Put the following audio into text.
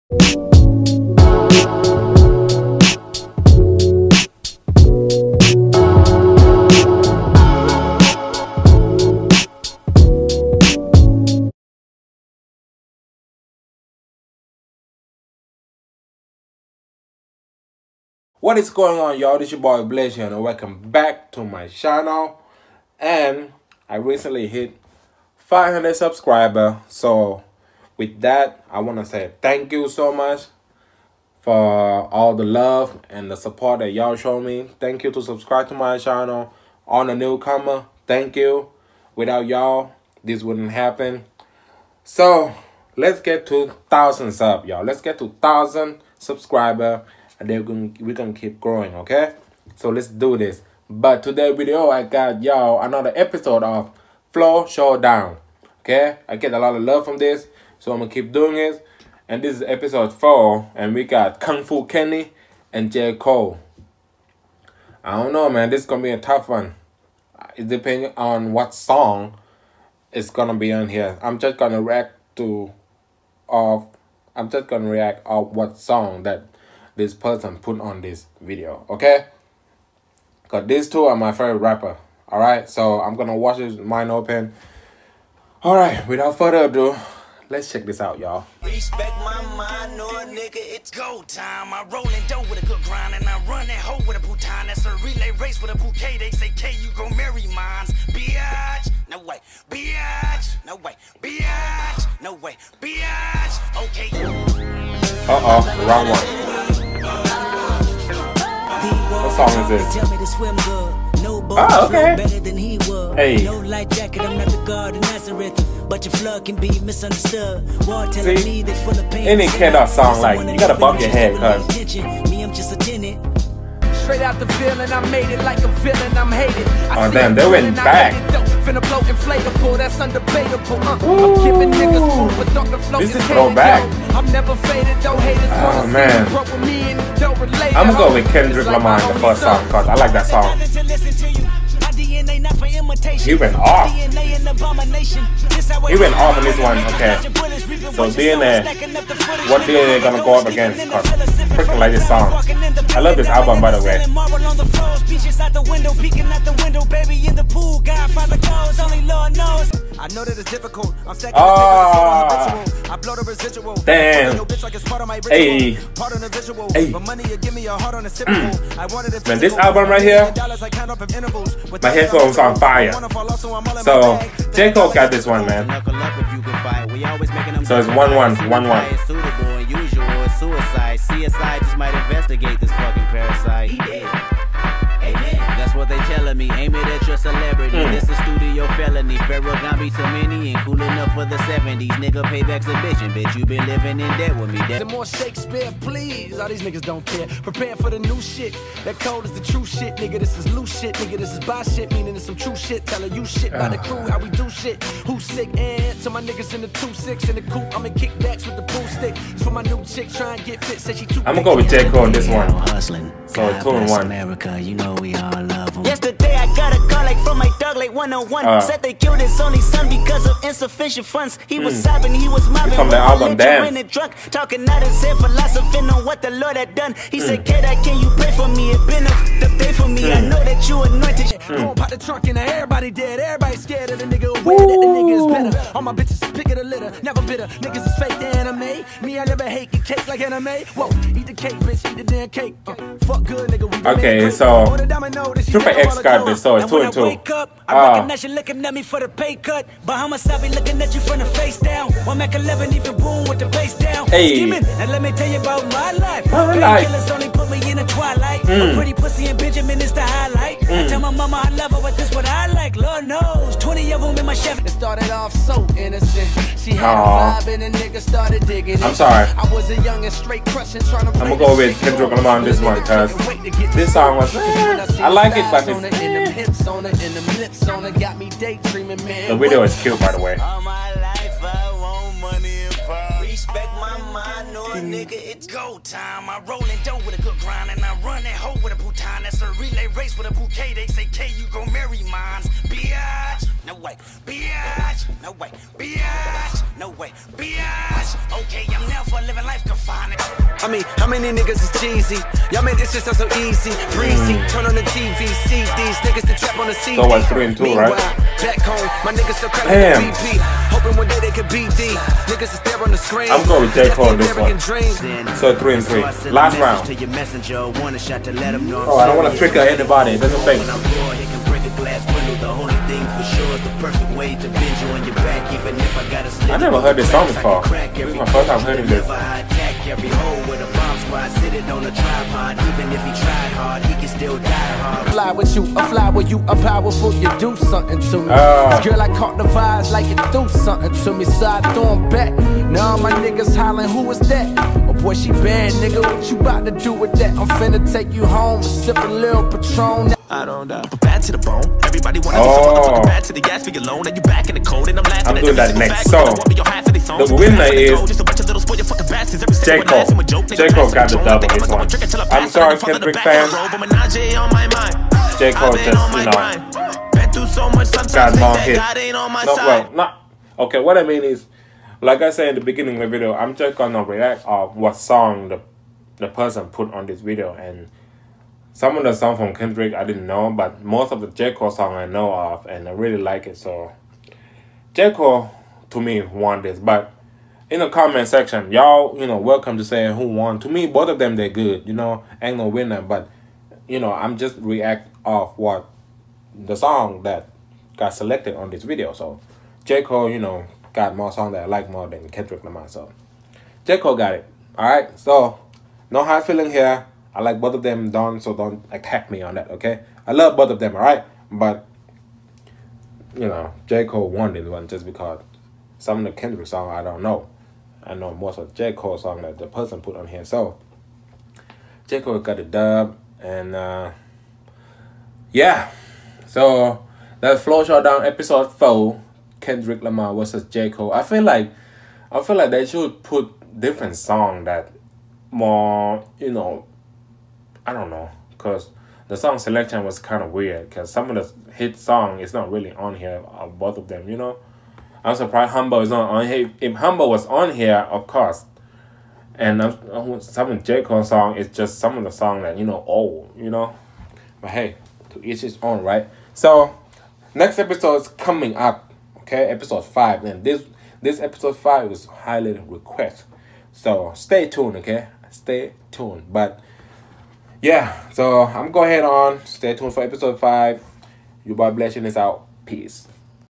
What is going on, y'all? This your boy Blaze here, and welcome back to my channel. And I recently hit 500 subscribers, so with that I want to say thank you so much for all the love and the support that y'all show me. Thank you to subscribe to my channel. On the newcomer, thank you. Without y'all, this wouldn't happen. So let's get to 1,000 subs, y'all. Let's get to 1,000 subscribers, and then we're gonna keep growing, okay? So let's do this. But today video, I got y'all another episode of Flow Showdown, okay? I get a lot of love from this, so I'm gonna keep doing it. And this is episode 4, and we got Kung Fu Kenny and J. Cole. I don't know, man. This is gonna be a tough one. It depends on what song is gonna be on here. I'm just gonna react off what song that this person put on this video, okay? Because these two are my favorite rapper. Alright, so I'm gonna watch this with mind open. Alright, without further ado, let's check this out, y'all. Respect my mind, no nigga, it's go time. I roll in dough with a good grind, and I run that hoe with a bouton. That's a relay race with a bouquet. They say, K, you gon' marry mines. Biatch, no way. Biatch, no way. Biatch, no way. Biatch, okay. Wrong one. What song is this? Tell me to swim good. No Oh, okay. Better than he would. Hey. No light jacket, I'm not the God of Nazareth. But your flood can be misunderstood. War telling me they full of pain. Any kid that song, like, you gotta bump your head, cuz. Me, I'm just a tenant. Straight out the feeling, I made it like a villain, I'm hated. Oh damn, they went back. Finna blow inflatable, that's undebatable. I'm giving niggas food, but don't the flow This is throwback. I'm never faded, though haters Oh man, I'm gonna go with Kendrick Lamar in the first song, cause I like that song. He went off. He went off on this one, okay. So DNA, what DNA gonna go up against? Cause freaking like this song. I love this album, by the way. I know that it's difficult. I'm stacking I blow the residual. Damn. Hey. Hey. Man, this album right here, my headphones on fire. So J. Cole got this one, man. So it's 1-1, 1-1. Suicide, CSI just might investigate this fucking parasite. That's what they telling me. Aim it at your celebrity. This is studio felony. Ferragamo too many and cool enough for the 70s. Nigga, payback's a bitch you been living in debt with me. The more Shakespeare, please. All these niggas don't care. Prepare for the new shit. That code is the true shit, nigga. This is loose shit, nigga. This is buy shit, meaning it's some true shit. Telling you shit by the crew, how we do shit. Who's sick? And to my niggas in the 2-6 in the coupe. I'm in kickbacks with the pool stick. It's for my new chick trying to get fit. Said she too. I'm gonna go with J. Cole on this one. So 2-1. America, you know we all love them. Yesterday I got a call like from my dog like 101. Said they killed his only son because of insufficient funds. He was sobbing, he was mobbing. From the album, damn. Drunk, talking out his head, philosophing on what the Lord had done. He said, Kid, can you pray for me? It been a day for me. I know that you anointed. Go pop the trunk and everybody dead. Everybody scared of the nigga. Aware that the nigga is better. All my bitches pick of the litter, never bitter. Niggas is fake the anime. Me, I never hate get cake like anime. Whoa, eat the cake, bitch, eat the damn cake. Fuck good, nigga. Okay, so Triple X got this, so it's 2-2. I recognize you looking at me for the pay cut. Bahamas, I be looking at you from the face down. 1 Mac 11, even boom with the bass down. Hey. And let me tell you about my life. My life. Killers only put me in the twilight. A pretty pussy and Benjamin is the highlight. I tell my mama I love her, but this what I like. Lord knows, 20 of them in my Chevy. It started off so innocent. She had a vibe and a nigga started digging. I'm sorry. I was a young and straight crushing trying to. I'm gonna go with Kendrick Lamar on this one, cause this song was, I like it, but the video is cute, by the way. All my life I want money and power. Respect my mind, no nigga, it's go time. I roll in dough with a good grind, and I run that hoe with a bouton. That's a relay race with a bouquet. They say, K, you gon' marry mines. Biatch, no way. Biatch, no way. Biatch, no way. Biatch, okay, I'm now for living life confined. I mean, how many niggas is Jeezy? Y'all made this shit sound so easy, breezy. Turn on the TV, see these niggas to trap on the CD. So what's 3 and 2, right? Back home, my niggas still cracking the BP. Hoping one day they could beat D. Niggas is there on the screen. I'm going with J. Cole this one. So 3 and 3. Last round. Oh, I don't want to trigger anybody. It doesn't think. I never heard this song before. This is my first time hearing this. Fly with you, I fly with you, I'm powerful, you do something to me. Girl, I caught the vibes like you do something to me, so I throw them back. Now my niggas hollering, who is that? Oh boy, she bad, nigga, what you about to do with that? I'm finna take you home and sip a little Patron. I don't know. Bad to the bone. Everybody wanna do something bad to the gas for your loan. And you back in the cold and I'm laughing. I'm doing that next. So the winner is J. Cole. J. Cole got the dub on this one. I'm sorry, Kendrick fans. J. Cole just, you know, got more hits. No, well, not okay. What I mean is, like I said in the beginning of the video, I'm just gonna react of what song the person put on this video, and some of the songs from Kendrick I didn't know, but most of the J. Cole song I know of, and I really like it. So J. Cole to me won this, but in the comment section, y'all, you know, welcome to say who won. To me, both of them they're good. You know, ain't no winner, but you know, I'm just react off what the song that got selected on this video. So J. Cole, you know, got more songs that I like more than Kendrick Lamar. So J. Cole got it. Alright, so no hard feeling here. I like both of them done, so don't attack me on that, okay? I love both of them, alright? But you know, J. Cole won this one just because some of the Kendrick song I don't know. I know most of the J. Cole song that the person put on here. So J. Cole got the dub, and yeah. So that's Flow Showdown episode 4, Kendrick Lamar versus J. Cole. I feel like they should put different song that more, you know, I don't know, because the song selection was kind of weird, because some of the hit song is not really on here, both of them, you know. I'm surprised Humble is not on here. If Humble was on here, of course. And some of J. Cole song is just some of the song that, you know, old, you know. But hey, to each his own, right? So next episode is coming up, okay, episode 5, and this episode 5 is highly requested. So stay tuned, okay? Stay tuned. But yeah, so I'm going to head on. Stay tuned for episode 5. Your boy Blessing is out. Peace.